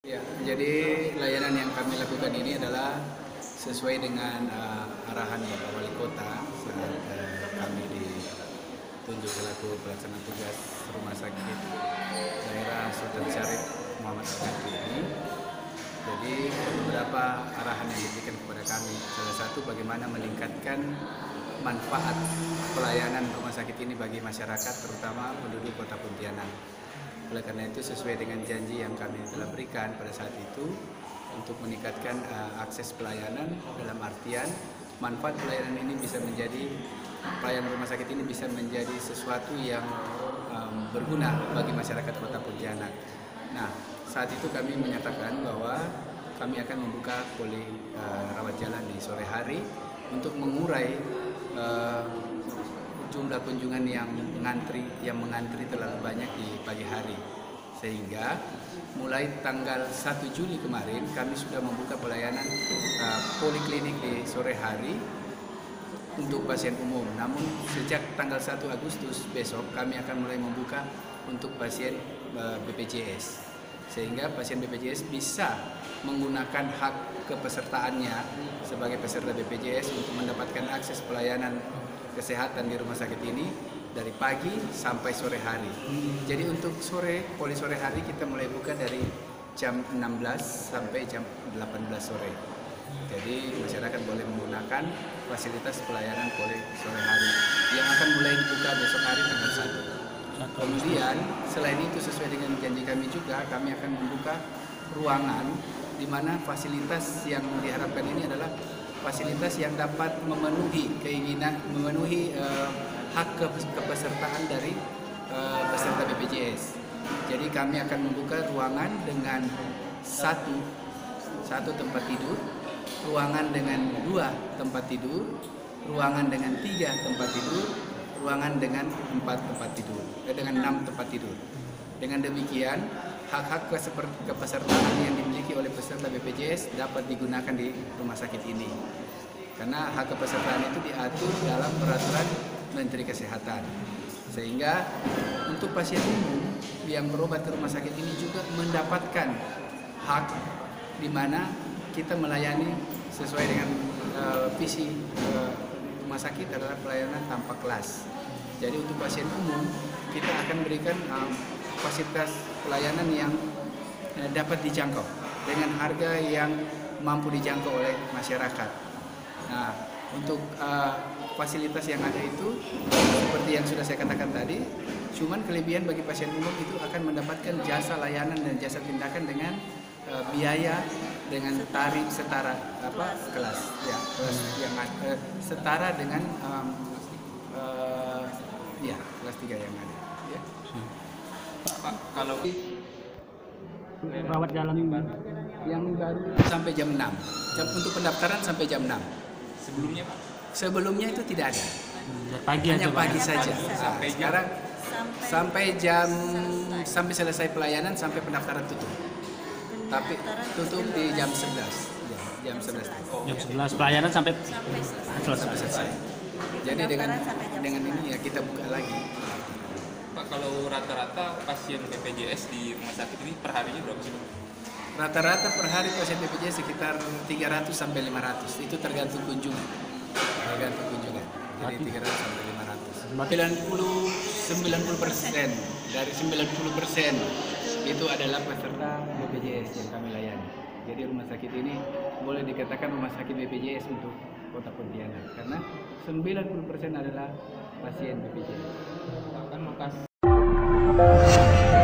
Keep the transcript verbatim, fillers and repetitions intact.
Ya, jadi layanan yang kami lakukan ini adalah sesuai dengan uh, arahan Bapak Wali Kota saat uh, kami ditunjuk selaku pelaksana tugas Rumah Sakit Daerah Sultan Syarif Muhammad Al-Khatib ini. Jadi beberapa arahan yang diberikan kepada kami. Salah satu bagaimana meningkatkan manfaat pelayanan rumah sakit ini bagi masyarakat, terutama penduduk Kota Pontianak. Oleh karena itu, sesuai dengan janji yang kami telah berikan pada saat itu untuk meningkatkan uh, akses pelayanan, dalam artian manfaat pelayanan ini bisa menjadi pelayanan rumah sakit ini bisa menjadi sesuatu yang um, berguna bagi masyarakat Kota Pontianak. Nah, saat itu kami menyatakan bahwa kami akan membuka poli uh, rawat jalan di sore hari untuk mengurai uh, jumlah kunjungan yang mengantri yang mengantri terlalu banyak di pagi hari, sehingga mulai tanggal satu Juli kemarin kami sudah membuka pelayanan uh, poliklinik di sore hari untuk pasien umum. Namun sejak tanggal satu Agustus besok kami akan mulai membuka untuk pasien uh, B P J S, sehingga pasien B P J S bisa menggunakan hak kepesertaannya sebagai peserta B P J S untuk mendapatkan akses pelayanan kesehatan di rumah sakit ini dari pagi sampai sore hari. Jadi untuk sore, poli sore hari kita mulai buka dari jam enam belas sampai jam delapan belas sore. Jadi masyarakat boleh menggunakan fasilitas pelayanan poli sore hari yang akan mulai dibuka besok hari tanggal satu. Kemudian selain itu, sesuai dengan janji kami juga, kami akan membuka ruangan di mana fasilitas yang diharapkan ini adalah fasilitas yang dapat memenuhi keinginan, memenuhi uh, hak kepesertaan dari uh, peserta B P J S. Jadi kami akan membuka ruangan dengan satu satu tempat tidur, ruangan dengan dua tempat tidur, ruangan dengan tiga tempat tidur, ruangan dengan empat tempat tidur, eh, dengan enam tempat tidur. Dengan demikian, hak-hak kepesertaan yang dimiliki oleh peserta B P J S dapat digunakan di rumah sakit ini. Karena hak kepesertaan itu diatur dalam peraturan Menteri Kesehatan. Sehingga untuk pasien umum yang berobat ke rumah sakit ini juga mendapatkan hak di mana kita melayani sesuai dengan uh, visi uh, rumah sakit adalah pelayanan tanpa kelas. Jadi untuk pasien umum kita akan berikan um, fasilitas pelayanan yang uh, dapat dijangkau dengan harga yang mampu dijangkau oleh masyarakat. Nah, untuk uh, fasilitas yang ada itu seperti yang sudah saya katakan tadi, cuman kelebihan bagi pasien umum itu akan mendapatkan jasa layanan dan jasa tindakan dengan uh, biaya dengan tarif setara apa kelas ya kelas yang uh, setara dengan um, uh, ya kelas tiga yang ada ya. Pak, kalau rawat jalan yang baru yang baru sampai jam enam. Jam, untuk pendaftaran sampai jam enam. Sebelumnya Pak? Sebelumnya itu tidak ada. Pagi Hanya aja, pagi Pak. saja. Sampai Nah, jam? sekarang sampai jam sampai selesai pelayanan sampai pendaftaran tutup. Tapi tutup di jam sebelas. Ya, jam sebelas. Jam sebelas pelayanan sampai Sampai selesai. Jadi dengan dengan ini ya kita buka lagi. Pak, kalau rata-rata pasien B P J S di rumah sakit ini per harinya berapa sih Pak? Rata-rata per hari pasien B P J S sekitar tiga ratus sampai lima ratus. Itu tergantung kunjungan. Tergantung kunjungan. Jadi tiga ratus sampai lima ratus. sembilan puluh persen dari sembilan puluh persen itu adalah peserta B P J S yang kami layani. Jadi rumah sakit ini boleh dikatakan rumah sakit B P J S untuk Kota Pontianak karena sembilan puluh persen adalah pasien B P J S. Kan Makasih.